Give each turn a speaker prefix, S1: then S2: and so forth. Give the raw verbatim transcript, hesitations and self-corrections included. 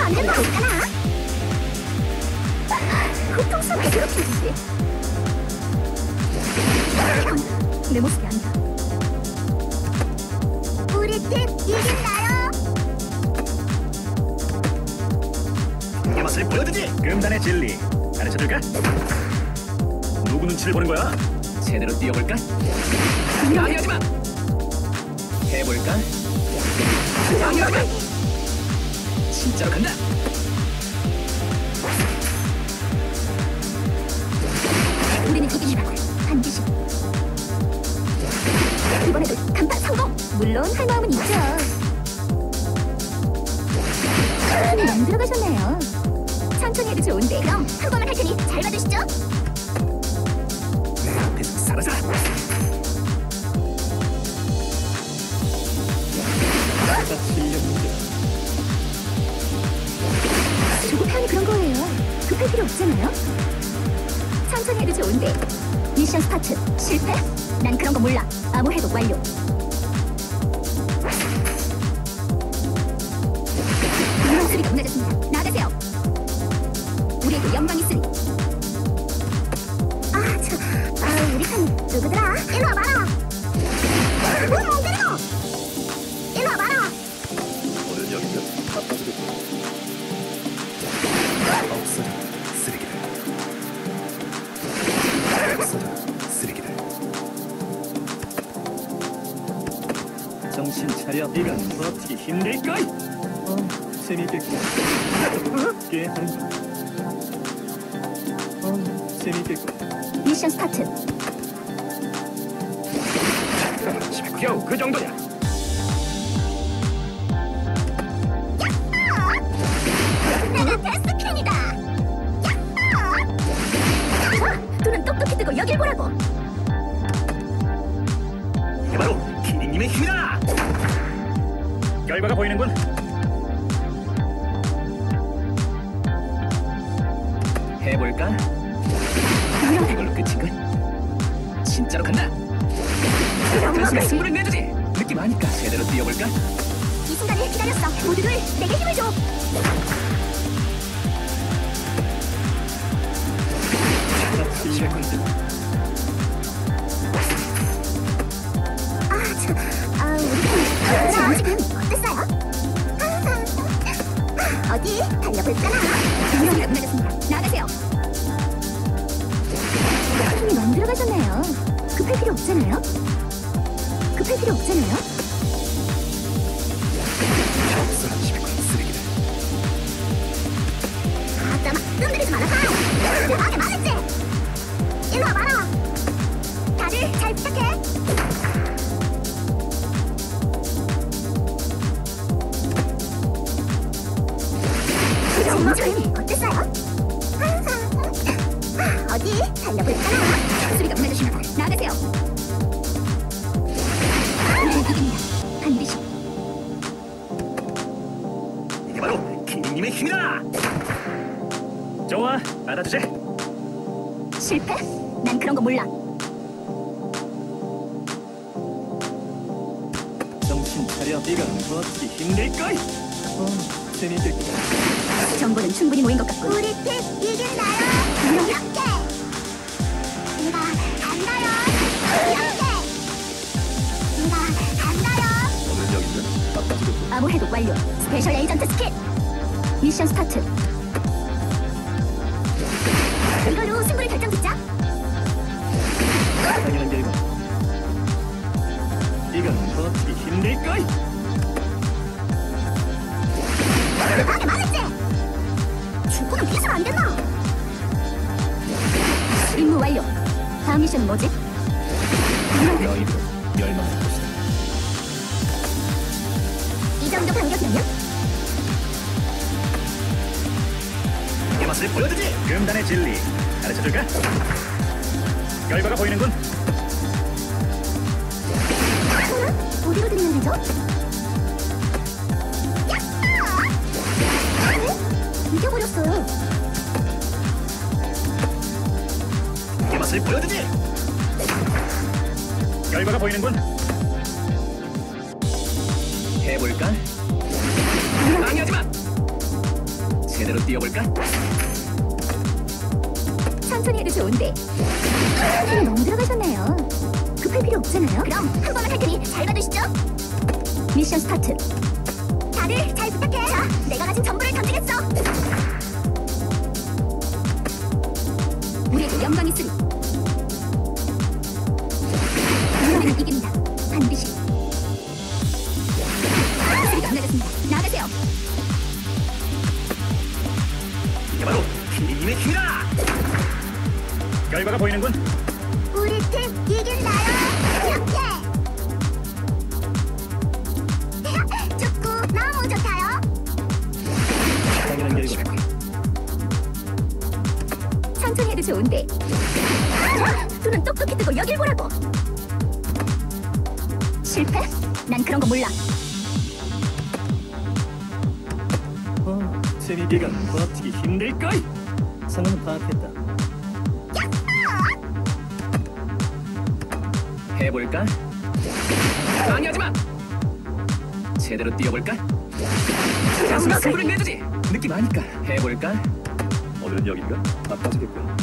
S1: 만든 거 없잖아. 고통스럽게 괴롭히지. 이건 내 모습이 아니다. 우리 팀 이긴다요.
S2: 이 맛을 보여주지. 금단의 진리 가르쳐줄까? 누구 눈치를 보는 거야? 제대로 뛰어볼까? 양해하지마. 해볼까? 양해하지마. 진짜로 간다.
S1: 우리는 이깁니다. 반드시. 이번에도 간판 성공. 물론 할 마음은 있죠. 안 들어가셨네요. 천천히 해도 좋은데. 그럼 한 번만 할 테니 잘 봐주시죠.
S2: 내 앞에서 사라져.
S1: 조급해하니 그런 거예요. 급할 필요 없잖아요. 천천히 해도 좋은데. 미션 스타트. 실패? 난 그런 거 몰라. 아무 해독 완료. 이런 수리가 무너졌습니다. 나가세요. 우리에게 영광이 있으니. 아, 저, 아, 우리 편 누구더라? 일로 와봐라. 뭘 못 때려? 일로 와봐라.
S2: 오늘 여기서 바빠지겠다. 없어져 쓰레기들. 없어져 쓰레기들. 정신 차려. 네가 버티기 힘들까? 어, 재밌겠군. 깨하는. 어, 재밌겠군.
S1: 미션 스타트.
S2: 겨우 그 정도야.
S1: 내가 데스퀸이다. 눈은 똑똑히 뜨고 여길 보라고.
S2: 이게 바로 키링님의 힘이다. 결과가 보이는군. 해볼까? 이걸로 끝인가? 진짜로 간다. 단숨에 승부를 내주지. 느낌 아니까 제대로 뛰어볼까?
S1: 이 순간을 기다렸어. 모두들 내게 힘을 줘. 아, 저, 아, 우리 편 지금 어땠어요? 어디 달려볼까나? 분명히 무너졌습니다. 나가세요. 힘이 너무 들어가셨네요. 급할 필요 없잖아요. 급할 필요 없잖아요. 아따마, 뜸들이지 말아봐. 대박에 맞았지? 일로 와봐라. 다들 잘 부탁해. 정말 어땠어요? 어디 달려볼까나? 소리가 무너지시면 나가세요. 우리는 이깁니다. 반드시.
S2: 이게 바로 키링님의 힘이다. 좋아, 받아주지.
S1: 실패? 난 그런 거 몰라.
S2: 정신 차려. 네가 버티기 힘들걸? 어, 재밌겠군.
S1: 정보는 충분히 모인 것 같고. 우리 팀 이긴다요. 이렇게. 내가 간다요. 이렇게. 내가 간다요.
S2: 오늘 여기서 바빠지겠군.
S1: 아무 해독 완료. 스페셜 에이전트 스킬. 미션 스타트. 이걸로 승부를 결정짓자.
S2: 당연한 결과. 네가 버티기 힘들걸?
S1: 대박에 맞았지? 죽고는 비서가 안 됐나? 임무 완료. 다음 미션은 뭐지?
S2: 너희도 열망할 것이다.
S1: 이 정도 반격이면?
S2: 이 맛을 보여주지. 금단의 진리 가르쳐줄까? 결과가 보이는군.
S1: 어디로 들리는 거죠? 이겨버렸어요.
S2: 이 맛을 보여주지. 결과가 보이는군. 해볼까? 방해하지마. 제대로 뛰어볼까?
S1: 천천히 해도 좋은데. 힘이 너무 들어가셨나요? 급할 필요 없잖아요. 그럼 한 번만 할 테니 잘 봐두시죠. 미션 스타트. 다들 잘 부탁해. 자, 내가 가진 전부를 던지겠어. 우리에게 영광이 있으리. 우리는 이깁니다. 반드시. 소리가 안 나겠습니다. 나가세요.
S2: 이게 바로 피디님의 힘이다! 결과가 보이는군.
S1: 우리 팀 이긴다요. 이렇게. 축구 너무 좋다요.
S2: 당연한 결과.
S1: 천천히 해도 좋은데. 눈은 똑똑히 뜨고 여길 보라고. 실패? 난 그런 거 몰라.
S2: 어, 재미비가 버티기 힘들걸? 상황은 파악했다. 해볼까? 방해하지마! 제대로 뛰어볼까? 가슴에 승부를 내주지! 느낌 아니까 해볼까? 오늘은 여긴가? 바빠지겠군.